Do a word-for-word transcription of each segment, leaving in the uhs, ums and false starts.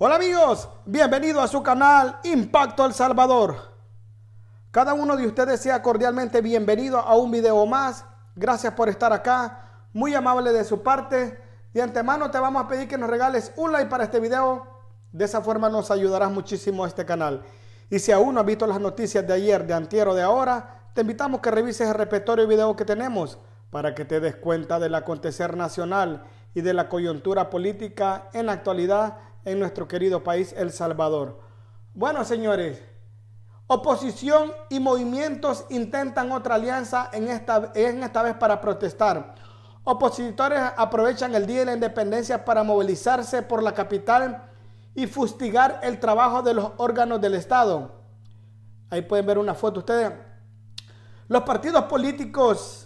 Hola amigos, bienvenido a su canal Impacto El Salvador. Cada uno de ustedes sea cordialmente bienvenido a un video más. Gracias por estar acá, muy amable de su parte. De antemano te vamos a pedir que nos regales un like para este video. De esa forma nos ayudarás muchísimo a este canal. Y si aún no has visto las noticias de ayer, de antier o de ahora, te invitamos que revises el repertorio de video que tenemos para que te des cuenta del acontecer nacional y de la coyuntura política en la actualidad en nuestro querido país El Salvador. Bueno, señores, oposición y movimientos intentan otra alianza en esta, en esta vez para protestar. Opositores aprovechan el Día de la Independencia para movilizarse por la capital y fustigar el trabajo de los órganos del Estado. Ahí pueden ver una foto ustedes. Los partidos políticos,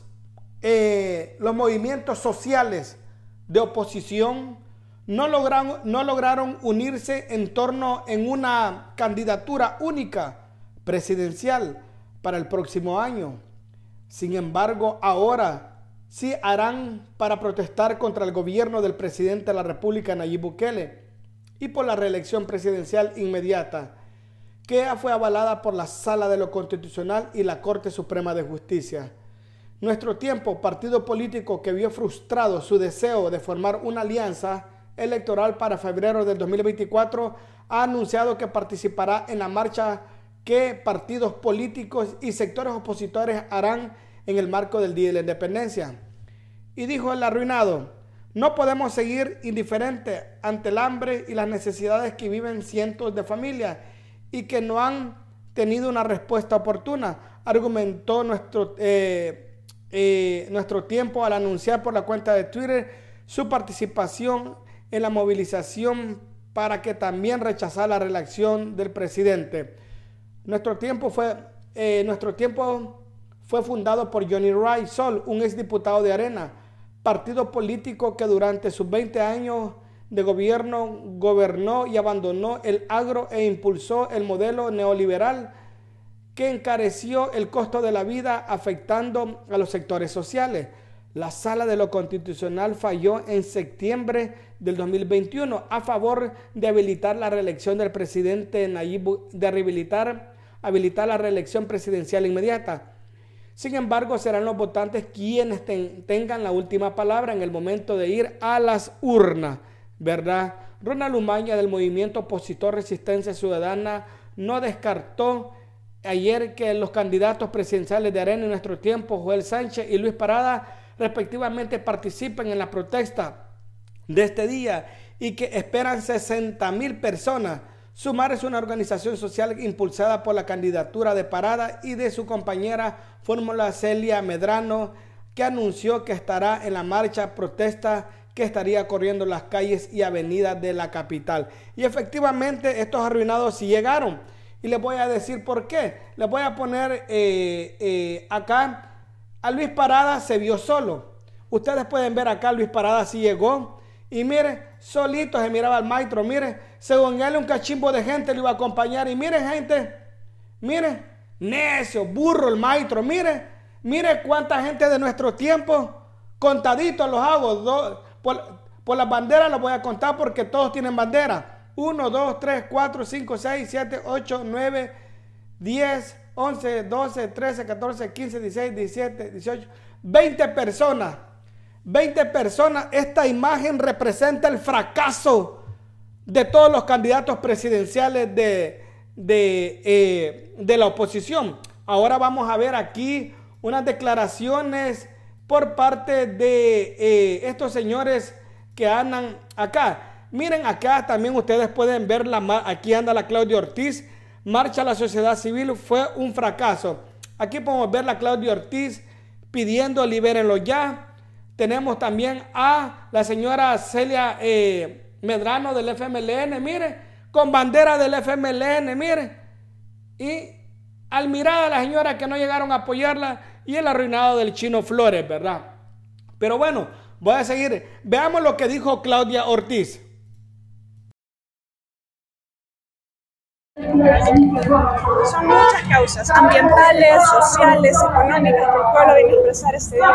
eh, los movimientos sociales de oposición no lograron, no lograron unirse en torno en una candidatura única presidencial para el próximo año. Sin embargo, ahora sí harán para protestar contra el gobierno del presidente de la República, Nayib Bukele, y por la reelección presidencial inmediata, que fue avalada por la Sala de lo Constitucional y la Corte Suprema de Justicia. Nuestro Tiempo, partido político que vio frustrado su deseo de formar una alianza electoral para febrero del dos mil veinticuatro, ha anunciado que participará en la marcha que partidos políticos y sectores opositores harán en el marco del Día de la Independencia. Y dijo el arruinado: no podemos seguir indiferentes ante el hambre y las necesidades que viven cientos de familias y que no han tenido una respuesta oportuna, argumentó nuestro, eh, eh, nuestro Tiempo al anunciar por la cuenta de Twitter su participación en la movilización para que también rechazara la reelección del presidente. Nuestro Tiempo fue, eh, nuestro tiempo fue fundado por Johnny Ray Sol, un exdiputado de Arena, partido político que durante sus veinte años de gobierno gobernó y abandonó el agro e impulsó el modelo neoliberal que encareció el costo de la vida afectando a los sectores sociales. La Sala de lo Constitucional falló en septiembre del dos mil veintiuno a favor de habilitar la reelección del presidente Nayib, de habilitar, habilitar la reelección presidencial inmediata. Sin embargo, serán los votantes quienes ten, tengan la última palabra en el momento de ir a las urnas, ¿verdad? Ronald Umaña, del movimiento opositor Resistencia Ciudadana, no descartó ayer que los candidatos presidenciales de Arena y Nuestro Tiempo, Joel Sánchez y Luis Parada, respectivamente, participen en la protesta de este día y que esperan sesenta mil personas. Sumar es una organización social impulsada por la candidatura de Parada y de su compañera Fórmula Celia Medrano, que anunció que estará en la marcha protesta que estaría corriendo las calles y avenidas de la capital. Y efectivamente estos arruinados sí llegaron. Y les voy a decir por qué. Les voy a poner eh, eh, acá. A Luis Parada se vio solo. Ustedes pueden ver acá, Luis Parada sí llegó. Y mire, solito se miraba al maestro. Mire, según él un cachimbo de gente lo iba a acompañar. Y miren, gente, mire, necio, burro el maestro. Mire, mire cuánta gente de nuestro tiempo, contaditos los hago. Do, por, por las banderas los voy a contar porque todos tienen bandera. uno, dos, tres, cuatro, cinco, seis, siete, ocho, nueve, diez, once, doce, trece, catorce, quince, dieciséis, diecisiete, dieciocho, veinte personas. veinte personas. Esta imagen representa el fracaso de todos los candidatos presidenciales de, de, eh, de la oposición. Ahora vamos a ver aquí unas declaraciones por parte de eh, estos señores que andan acá. Miren acá también ustedes pueden ver, la, aquí anda la Claudia Ortiz. Marcha a la sociedad civil fue un fracaso. Aquí podemos ver la Claudia Ortiz pidiendo libérenlo ya. Tenemos también a la señora Celia eh, Medrano del F M L N, mire, con bandera del F M L N, mire. Y al mirar a la señora que no llegaron a apoyarla y el arruinado del Chino Flores, ¿verdad? Pero bueno, voy a seguir. Veamos lo que dijo Claudia Ortiz. Son muchas causas ambientales, sociales, económicas que el pueblo viene a expresar este día.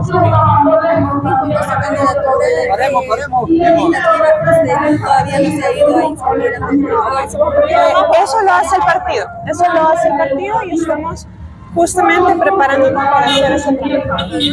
Paremos, paremos. Todavía no se ha ido a inscribir. Eso lo hace el partido, eso lo hace el partido y estamos justamente preparándonos para hacer ese trámite.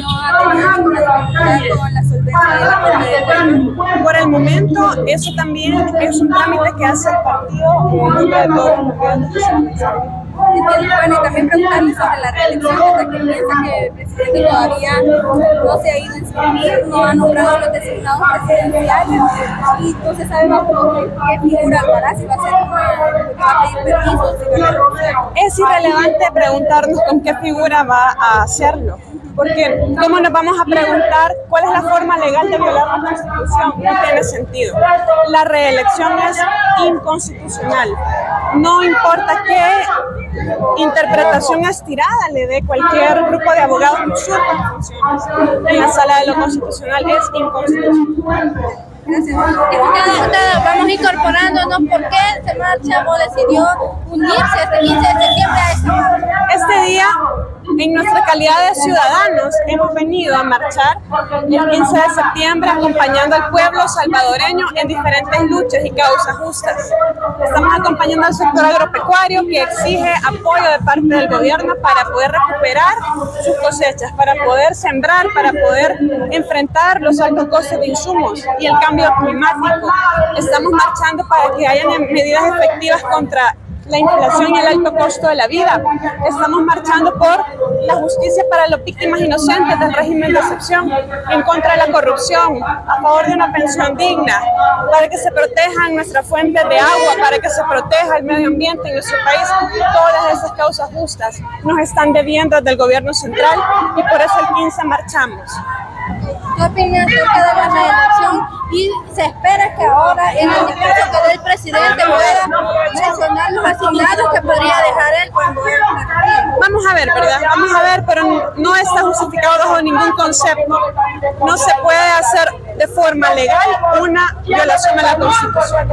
Por el momento, eso también es un trámite que hace el partido en nombre de todos los candidatos que se han lanzado. Bueno, y también preguntarle sobre la reelección, hasta que piensa que el presidente todavía no se ha ido a inscribir, no ha nombrado los designados presidenciales y no se sabe bajo qué figura lo hará, si va a ser una, va a pedir permiso, si va a renunciar. Es irrelevante preguntarnos con qué figura va a hacerlo, porque ¿cómo nos vamos a preguntar cuál es la forma legal de violar la Constitución? No tiene sentido. La reelección es inconstitucional. No importa qué interpretación estirada le dé cualquier grupo de abogados que usurpan funciones en la sala de lo constitucional, es inconstitucional. Gracias. Vamos incorporándonos. ¿Por qué se marcha o decidió unirse este quince de septiembre a esta marcha? Este día, en nuestra calidad de ciudadanos, hemos venido a marchar el quince de septiembre acompañando al pueblo salvadoreño en diferentes luchas y causas justas. Estamos acompañando al sector agropecuario que exige apoyo de parte del gobierno para poder recuperar sus cosechas, para poder sembrar, para poder enfrentar los altos costos de insumos y el cambio climático. Estamos marchando para que haya medidas efectivas contra la inflación y el alto costo de la vida. Estamos marchando por la justicia para las víctimas inocentes del régimen de excepción, en contra de la corrupción, a favor de una pensión digna, para que se protejan nuestras fuentes de agua, para que se proteja el medio ambiente en nuestro país. Todas esas causas justas nos están debiendo desde el gobierno central y por eso el quince marchamos. ¿Qué opinión acerca de la reelección? Y se espera que ahora en el discurso que dé el presidente pueda mencionar los asignados que podría dejar él cuando él partía. Vamos a ver, ¿verdad? Vamos a ver, pero no está justificado bajo ningún concepto. No se puede hacer de forma legal una violación a la Constitución.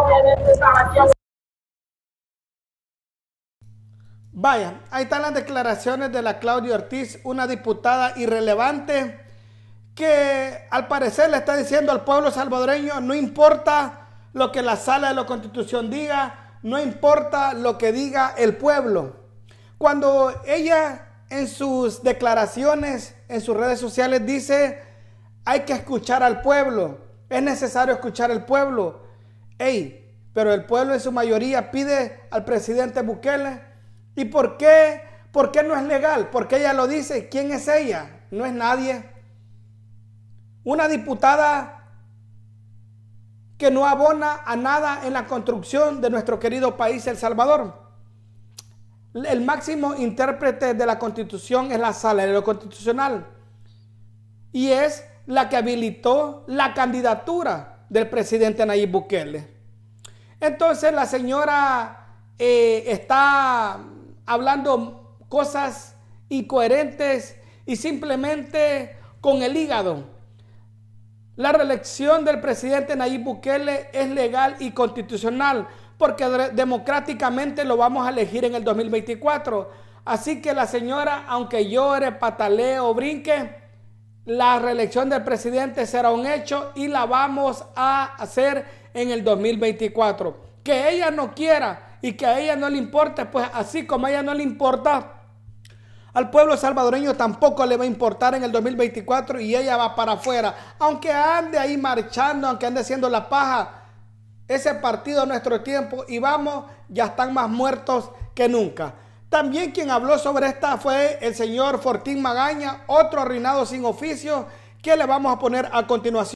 Vaya, ahí están las declaraciones de la Claudia Ortiz, una diputada irrelevante que al parecer le está diciendo al pueblo salvadoreño: no importa lo que la sala de la Constitución diga, no importa lo que diga el pueblo. Cuando ella en sus declaraciones, en sus redes sociales dice: hay que escuchar al pueblo, es necesario escuchar al pueblo. Ey, pero el pueblo en su mayoría pide al presidente Bukele. ¿Y por qué? ¿Por qué no es legal? Porque ella lo dice. ¿Quién es ella? No es nadie. Una diputada que no abona a nada en la construcción de nuestro querido país, El Salvador. El máximo intérprete de la Constitución es la Sala de lo Constitucional y es la que habilitó la candidatura del presidente Nayib Bukele. Entonces la señora eh, está hablando cosas incoherentes y simplemente con el hígado. La reelección del presidente Nayib Bukele es legal y constitucional porque democráticamente lo vamos a elegir en el dos mil veinticuatro. Así que la señora, aunque llore, patalee o brinque, la reelección del presidente será un hecho y la vamos a hacer en el dos mil veinticuatro. Que ella no quiera y que a ella no le importe, pues así como a ella no le importa, al pueblo salvadoreño tampoco le va a importar en el dos mil veinticuatro y ella va para afuera. Aunque ande ahí marchando, aunque ande haciendo la paja, ese partido a nuestro tiempo y vamos, ya están más muertos que nunca. También quien habló sobre esta fue el señor Fortín Magaña, otro arruinado sin oficio, que le vamos a poner a continuación.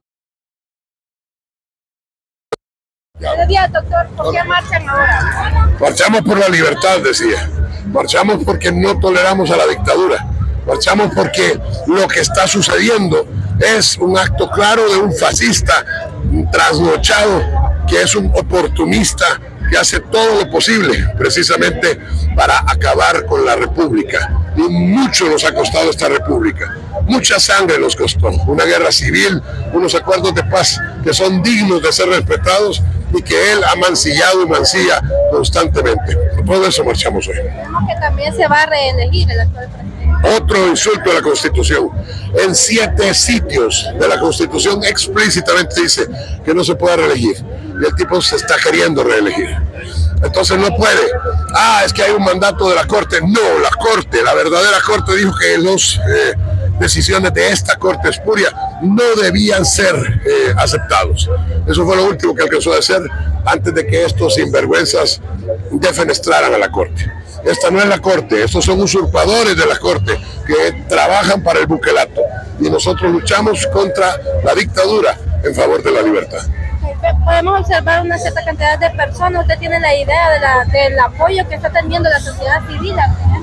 Buenos días, doctor. ¿Por qué marchan ahora? Marchamos por la libertad, decía. Marchamos porque no toleramos a la dictadura. Marchamos porque lo que está sucediendo es un acto claro de un fascista trasnochado, que es un oportunista que hace todo lo posible precisamente para acabar con la república. Y mucho nos ha costado esta república. Mucha sangre nos costó. Una guerra civil, unos acuerdos de paz que son dignos de ser respetados, y que él ha mancillado y mancilla constantemente. Por todo eso marchamos hoy. Vemos que también se va a reelegir el actual presidente. Otro insulto a la Constitución. En siete sitios de la Constitución explícitamente dice que no se puede reelegir. Y el tipo se está queriendo reelegir. Entonces no puede. Ah, es que hay un mandato de la Corte. No, la Corte, la verdadera Corte dijo que las eh, decisiones de esta Corte espuria no debían ser eh, aceptados. Eso fue lo último que alcanzó a hacer antes de que estos sinvergüenzas defenestraran a la Corte. Esta no es la Corte, estos son usurpadores de la Corte que trabajan para el buquelato. Y nosotros luchamos contra la dictadura en favor de la libertad. Podemos observar una cierta cantidad de personas. ¿Usted tiene la idea de la, del apoyo que está teniendo la sociedad civil?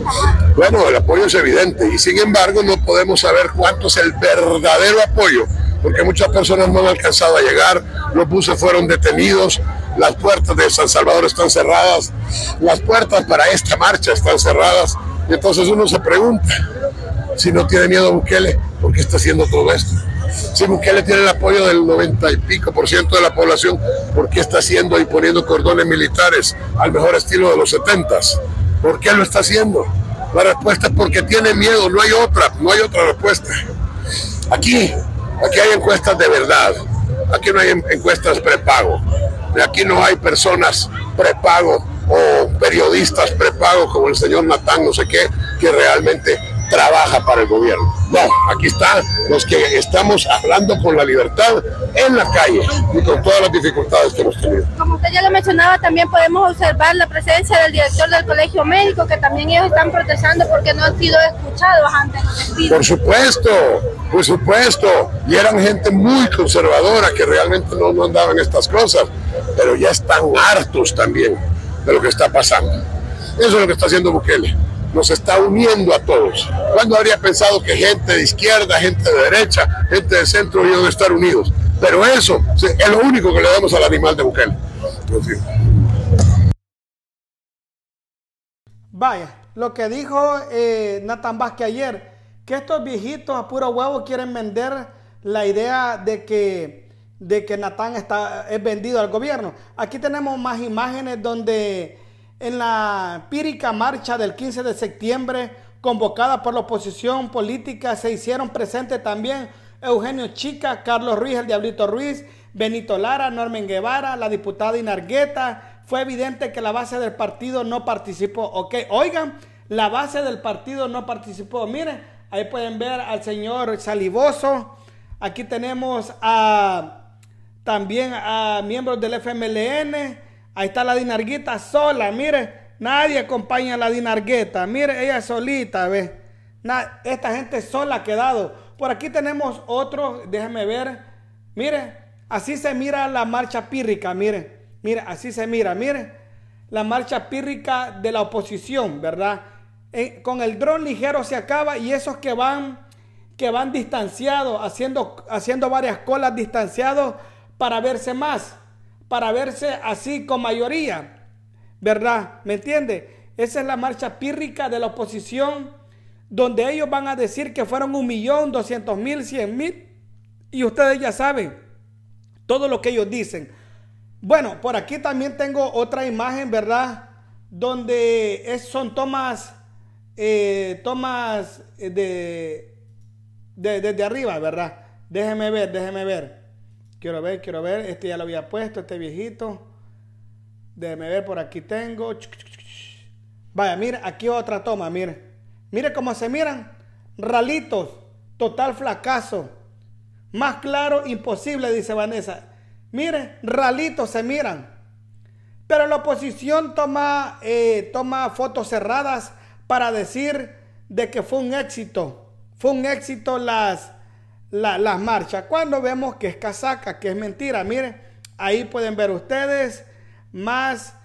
Bueno, el apoyo es evidente y sin embargo no podemos saber cuánto es el verdadero apoyo, porque muchas personas no han alcanzado a llegar, los buses fueron detenidos, las puertas de San Salvador están cerradas, las puertas para esta marcha están cerradas, y entonces uno se pregunta, si no tiene miedo a Bukele, ¿por qué está haciendo todo esto? Si Bukele tiene el apoyo del noventa y pico por ciento de la población, ¿por qué está haciendo y poniendo cordones militares al mejor estilo de los setentas? ¿Por qué lo está haciendo? La respuesta es porque tiene miedo, no hay otra, no hay otra respuesta. Aquí, aquí hay encuestas de verdad, aquí no hay encuestas prepago, aquí no hay personas prepago o periodistas prepago como el señor Natán, no sé qué, que realmente trabaja para el gobierno. No, aquí están los que estamos hablando con la libertad en la calle y con todas las dificultades que hemos tenido. Como usted ya lo mencionaba, también podemos observar la presencia del director del colegio médico, que también ellos están protestando porque no han sido escuchados antes. Por supuesto, por supuesto, y eran gente muy conservadora que realmente no, no andaban en estas cosas, pero ya están hartos también de lo que está pasando. Eso es lo que está haciendo Bukele. Nos está uniendo a todos. ¿Cuándo habría pensado que gente de izquierda, gente de derecha, gente de centro iban a estar unidos? Pero eso es lo único que le damos al animal de Bukele. Vaya, lo que dijo eh, Natán Vázquez ayer, que estos viejitos a puro huevo quieren vender la idea de que, de que Natán está, es vendido al gobierno. Aquí tenemos más imágenes donde en la pírica marcha del quince de septiembre, convocada por la oposición política, se hicieron presentes también Eugenio Chica, Carlos Ruiz, el Diablito Ruiz, Benito Lara, Norman Guevara, la diputada Inargueta. Fue evidente que la base del partido no participó. Ok, oigan, la base del partido no participó. Miren, ahí pueden ver al señor Salivoso. Aquí tenemos a, también a miembros del F M L N. Ahí está la Dinargueta sola, mire, nadie acompaña a la Dinargueta, mire, ella solita, ve. Na, esta gente sola ha quedado. Por aquí tenemos otro, déjenme ver, mire, así se mira la marcha pírrica, mire, mire, así se mira, mire, la marcha pírrica de la oposición, ¿verdad? Eh, con el dron ligero se acaba y esos que van, que van distanciados, haciendo, haciendo varias colas distanciados para verse más. Para verse así con mayoría, ¿verdad? ¿Me entiende? Esa es la marcha pírrica de la oposición, donde ellos van a decir que fueron un millón, doscientos mil, cien mil, y ustedes ya saben todo lo que ellos dicen. Bueno, por aquí también tengo otra imagen, ¿verdad? Donde es, son tomas, eh, tomas de, de, desde arriba, ¿verdad? Déjenme ver, déjenme ver. Quiero ver, quiero ver. Este ya lo había puesto, este viejito. Déjeme ver, por aquí tengo. Vaya, mire, aquí otra toma, mire. Mire cómo se miran. Ralitos, total fracaso. Más claro, imposible, dice Vanessa. Mire, ralitos se miran. Pero la oposición toma, eh, toma fotos cerradas para decir de que fue un éxito. Fue un éxito las... La, las marchas, cuando vemos que es casaca, que es mentira. Miren, ahí pueden ver ustedes más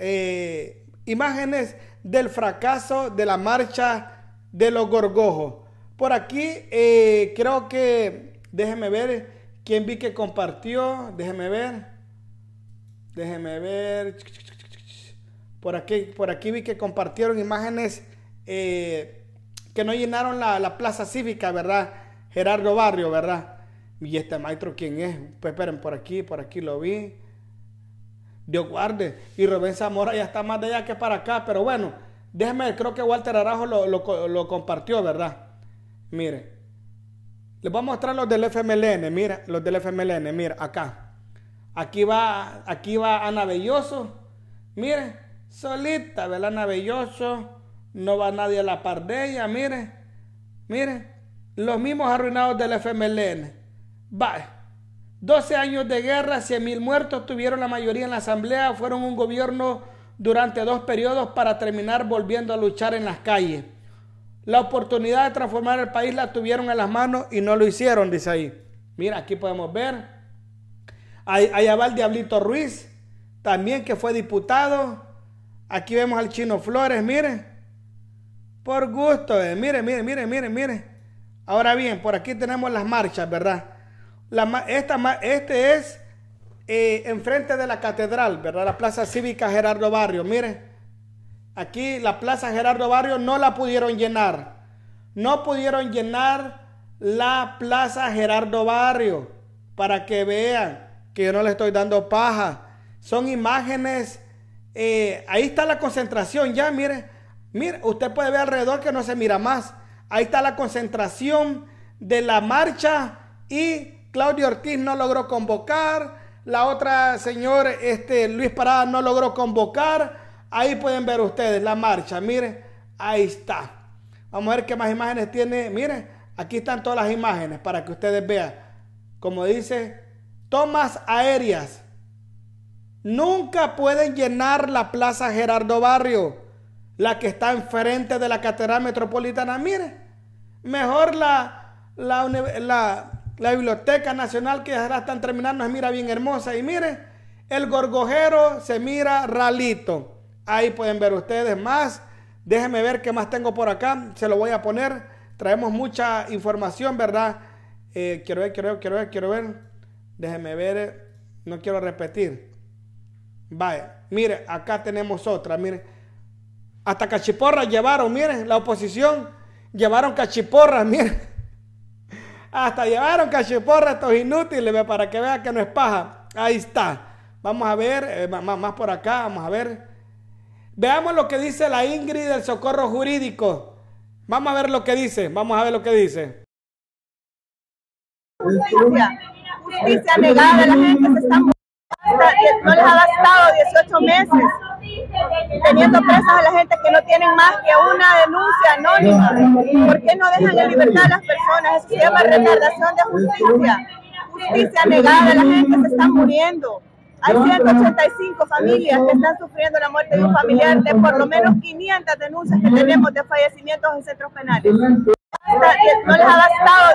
eh, imágenes del fracaso de la marcha de los gorgojos. Por aquí eh, creo que, déjenme ver quién vi que compartió, déjenme ver, déjenme ver, por aquí, por aquí vi que compartieron imágenes eh, que no llenaron la, la plaza cívica, ¿verdad? Gerardo Barrio, ¿verdad? Y este maestro, ¿quién es? Pues esperen, por aquí, por aquí lo vi. Dios guarde. Y Rubén Zamora ya está más de allá que para acá. Pero bueno, déjeme, creo que Walter Arajo lo, lo, lo compartió, ¿verdad? Mire. Les voy a mostrar los del F M L N. Mira, los del F M L N. Mira, acá. Aquí va, aquí va Ana Belloso. Mire, solita, ¿verdad? Ana Belloso. No va nadie a la par de ella. Mire, mire. Los mismos arruinados del F M L N. Va. doce años de guerra, cien mil muertos, tuvieron la mayoría en la asamblea, fueron un gobierno durante dos periodos para terminar volviendo a luchar en las calles. La oportunidad de transformar el país la tuvieron en las manos y no lo hicieron, dice ahí. Mira, aquí podemos ver. Allá va el Diablito Ruiz, también que fue diputado. Aquí vemos al Chino Flores, miren. Por gusto, eh. miren, miren, miren, miren, miren. Ahora bien, por aquí tenemos las marchas, ¿verdad? La, esta, este es eh, enfrente de la catedral, ¿verdad? La Plaza Cívica Gerardo Barrio. Miren, aquí la Plaza Gerardo Barrio no la pudieron llenar. No pudieron llenar la Plaza Gerardo Barrio. Para que vean que yo no le estoy dando paja. Son imágenes. Eh, ahí está la concentración ya, miren. Mire, usted puede ver alrededor que no se mira más. Ahí está la concentración de la marcha y Claudio Ortiz no logró convocar. La otra señor este, Luis Parada no logró convocar. Ahí pueden ver ustedes la marcha. Miren, ahí está. Vamos a ver qué más imágenes tiene. Miren, aquí están todas las imágenes para que ustedes vean. Como dice, tomas aéreas. Nunca pueden llenar la Plaza Gerardo Barrio, la que está enfrente de la Catedral Metropolitana. Mire, mejor la, la, la, la Biblioteca Nacional, que ya la están terminando, se mira bien hermosa. Y mire, el Gorgojero se mira ralito. Ahí pueden ver ustedes más. Déjenme ver qué más tengo por acá. Se lo voy a poner. Traemos mucha información, ¿verdad? Eh, quiero ver, quiero ver, quiero ver, quiero ver. Déjenme ver. No quiero repetir. Vaya, mire, acá tenemos otra, mire. Hasta cachiporras llevaron, miren, la oposición llevaron cachiporras, miren. Hasta llevaron cachiporras estos inútiles, para que vean que no es paja. Ahí está. Vamos a ver, eh, más, más por acá, vamos a ver. Veamos lo que dice la Ingrid del Socorro Jurídico. Vamos a ver lo que dice, vamos a ver lo que dice. Justicia, justicia negada a la gente, se están no les ha bastado dieciocho meses. Teniendo presas a la gente que no tienen más que una denuncia anónima. ¿Por qué no dejan en libertad a las personas? Eso se llama retardación de justicia. Justicia negada a la gente, se están muriendo. Hay ciento ochenta y cinco familias que están sufriendo la muerte de un familiar, de por lo menos quinientas denuncias que tenemos de fallecimientos en centros penales. No les ha bastado.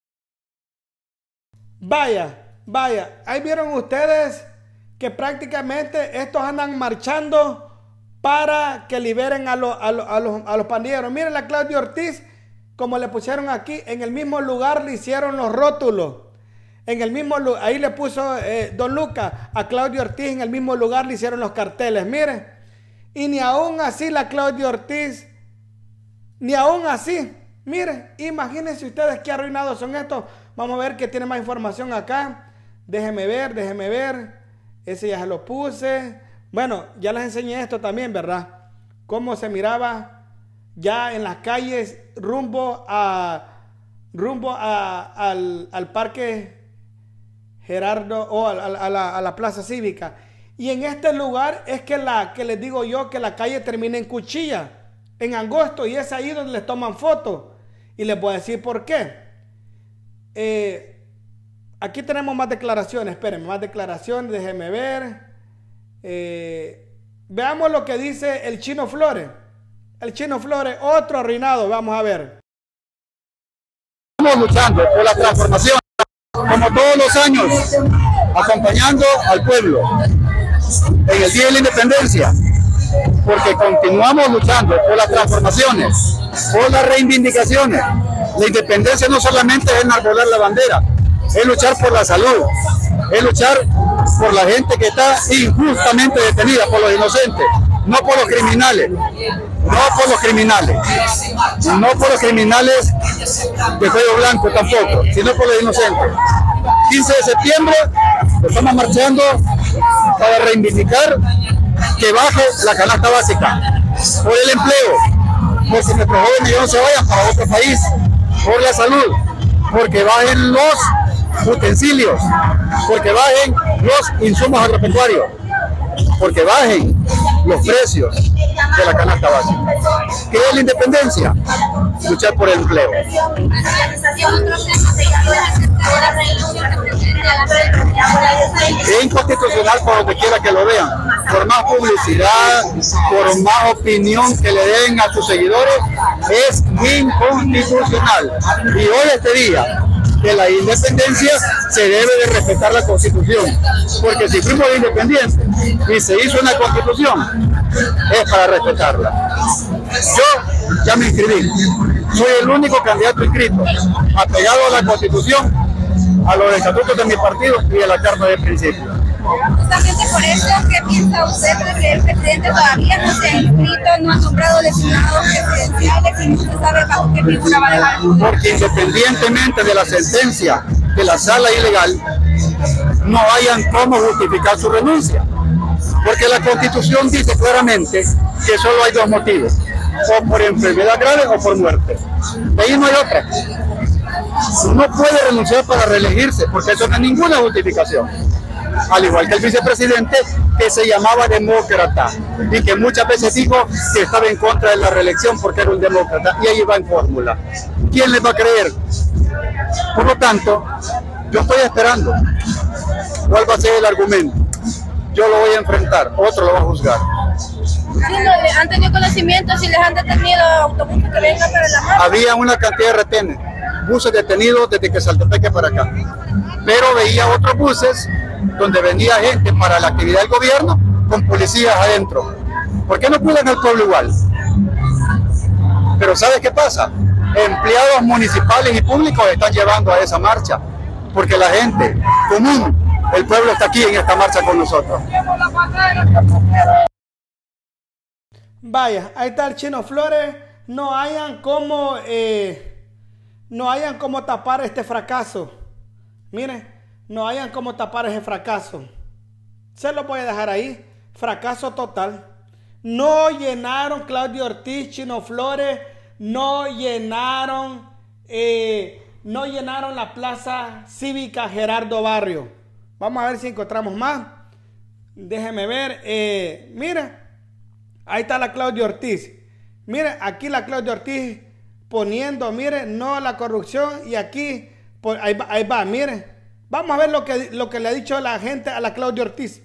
Vaya, vaya, ahí vieron ustedes que prácticamente estos andan marchando para que liberen a, lo, a, lo, a, los, a los pandilleros. Miren la Claudio Ortiz, como le pusieron aquí, en el mismo lugar le hicieron los rótulos. En el mismo lugar, ahí le puso eh, Don Lucas a Claudio Ortiz, en el mismo lugar le hicieron los carteles, miren. Y ni aún así la Claudio Ortiz, ni aún así, miren, imagínense ustedes qué arruinados son estos. Vamos a ver que tiene más información acá. Déjenme ver, déjenme ver. Ese ya se lo puse. Bueno, ya les enseñé esto también, ¿verdad? Cómo se miraba ya en las calles rumbo a rumbo a, al, al parque Gerardo o a, a, a, la, a la Plaza Cívica. Y en este lugar es que la que les digo yo que la calle termina en Cuchilla, en Angosto, y es ahí donde les toman fotos. Y les voy a decir por qué. Eh, Aquí tenemos más declaraciones, espérenme, más declaraciones, déjenme ver. Eh, veamos lo que dice el Chino Flores. El Chino Flores, otro arruinado, vamos a ver. Estamos luchando por la transformación, como todos los años, acompañando al pueblo en el Día de la Independencia, porque continuamos luchando por las transformaciones, por las reivindicaciones. La independencia no solamente es enarbolar la bandera, es luchar por la salud, es luchar por la gente que está injustamente detenida, por los inocentes, no por los criminales, no por los criminales, no por los criminales de cuello blanco tampoco, sino por los inocentes. quince de septiembre estamos marchando para reivindicar que baje la canasta básica, por el empleo, porque nuestros jóvenes no se vayan para otro país, por la salud, porque bajen los utensilios, porque bajen los insumos agropecuarios, porque bajen los precios de la canasta básica. ¿Qué es la independencia? Luchar por el empleo. Es inconstitucional por donde quiera que lo vean, por más publicidad, por más opinión que le den a sus seguidores, es inconstitucional. Y hoy este día de la independencia se debe de respetar la Constitución, porque si fuimos independientes y se hizo una Constitución, es para respetarla. Yo ya me inscribí, soy el único candidato inscrito, apegado a la Constitución, a los estatutos de mi partido y a la Carta de Principios. Justamente por eso, ¿qué piensa usted de que el presidente todavía no se ha inscrito, no ha nombrado designados presidenciales y no se sabe bajo qué figura va a dejar el poder? Porque independientemente de la sentencia de la sala ilegal, no hayan cómo justificar su renuncia. Porque la Constitución dice claramente que solo hay dos motivos, o por enfermedad grave o por muerte. De ahí no hay otra. No puede renunciar para reelegirse, porque eso no es ninguna justificación. Al igual que el vicepresidente, que se llamaba demócrata y que muchas veces dijo que estaba en contra de la reelección porque era un demócrata, y ahí va en fórmula. ¿Quién les va a creer? Por lo tanto, yo estoy esperando cuál va a ser el argumento. Yo lo voy a enfrentar, otro lo va a juzgar. Sí, no, ¿han tenido conocimiento si les han detenido autobuses que vengan para la marcha? Había una cantidad de retenes, buses detenidos desde que Saltepeque para acá, pero veía otros buses donde venía gente para la actividad del gobierno con policías adentro. ¿Por qué no cuidan al pueblo igual? Pero ¿sabes qué pasa? Empleados municipales y públicos están llevando a esa marcha, porque la gente común, el pueblo está aquí en esta marcha con nosotros. Vaya, ahí está el Chino Flores. No hayan cómo, eh, no hayan cómo tapar este fracaso. Miren, no hayan cómo tapar ese fracaso. Se lo voy a dejar ahí. Fracaso total. No llenaron Claudio Ortiz, Chino Flores. No llenaron, eh, no llenaron la plaza cívica Gerardo Barrio. Vamos a ver si encontramos más. Déjeme ver. Eh, mira. Ahí está la Claudia Ortiz. Mire, aquí la Claudia Ortiz poniendo, mire, no a la corrupción. Y aquí, por, ahí, va, ahí va, mire. Vamos a ver lo que, lo que le ha dicho la gente a la Claudia Ortiz.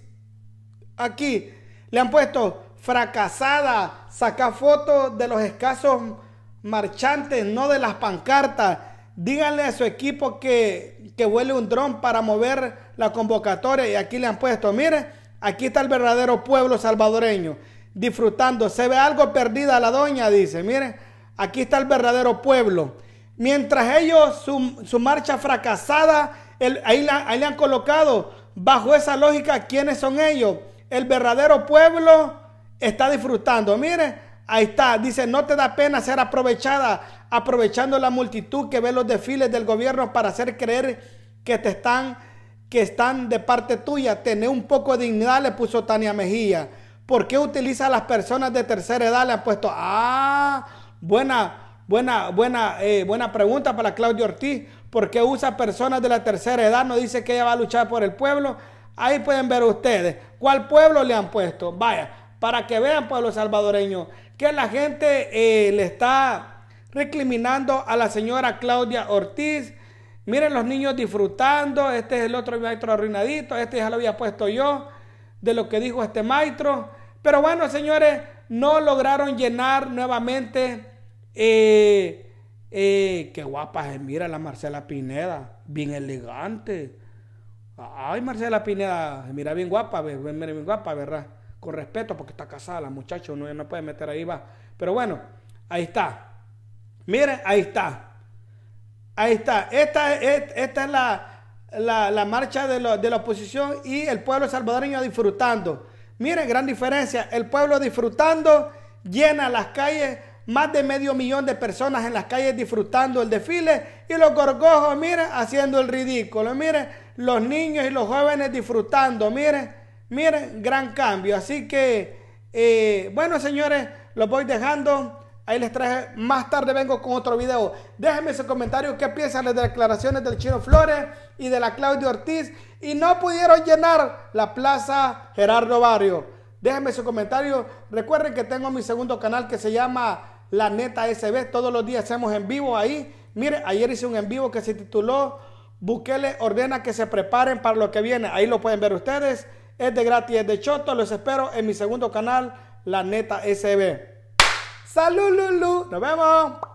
Aquí le han puesto fracasada. Saca fotos de los escasos marchantes, no de las pancartas. Díganle a su equipo que, que vuele un dron para mover la convocatoria. Y aquí le han puesto, mire, aquí está el verdadero pueblo salvadoreño. Disfrutando, se ve algo perdida la doña, dice, miren, aquí está el verdadero pueblo. Mientras ellos, su, su marcha fracasada, el, ahí, la, ahí le han colocado, bajo esa lógica, ¿quiénes son ellos? El verdadero pueblo está disfrutando, miren, ahí está, dice, no te da pena ser aprovechada, aprovechando la multitud que ve los desfiles del gobierno para hacer creer que te están, que están de parte tuya. Tener un poco de dignidad, le puso Tania Mejía. ¿Por qué utiliza a las personas de tercera edad? Le han puesto, ah, buena, buena, buena, eh, buena pregunta para Claudia Ortiz. ¿Por qué usa personas de la tercera edad? No dice que ella va a luchar por el pueblo. Ahí pueden ver ustedes cuál pueblo le han puesto. Vaya, para que vean, pueblo salvadoreño, que la gente eh, le está recriminando a la señora Claudia Ortiz. Miren los niños disfrutando. Este es el otro maestro arruinadito. Este ya lo había puesto yo, de lo que dijo este maestro. Pero bueno, señores, no lograron llenar nuevamente. Eh, eh, qué guapa es, mira la Marcela Pineda, bien elegante. Ay, Marcela Pineda, mira bien guapa, mira bien guapa, ¿verdad? Con respeto, porque está casada la muchacha, no, no puede meter ahí, va. Pero bueno, ahí está. Miren, ahí está. Ahí está. Esta, esta, esta es la, la, la marcha de, lo, de la oposición y el pueblo salvadoreño disfrutando. Miren, gran diferencia. El pueblo disfrutando, llena las calles, más de medio millón de personas en las calles disfrutando el desfile. Y los gorgojos, miren, haciendo el ridículo. Miren, los niños y los jóvenes disfrutando. Miren, Miren, gran cambio. Así que, eh, bueno, señores, los voy dejando. Ahí les traje, más tarde vengo con otro video. Déjenme su comentario, qué piensan las declaraciones del Chino Flores y de la Claudia Ortiz. Y no pudieron llenar la plaza Gerardo Barrio. Déjenme su comentario. Recuerden que tengo mi segundo canal que se llama La Neta S B. Todos los días hacemos en vivo ahí. Mire, ayer hice un en vivo que se tituló Bukele ordena que se preparen para lo que viene. Ahí lo pueden ver ustedes. Es de gratis, es de choto. Los espero en mi segundo canal, La Neta S B. ¡Salud, Lulu! ¡Nos vemos!